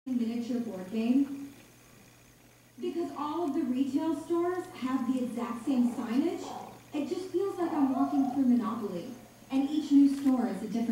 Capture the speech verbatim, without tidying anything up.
miniature board game? Because all of the retail stores have the exact same signage, it just feels like I'm walking through Monopoly. And each new store is a different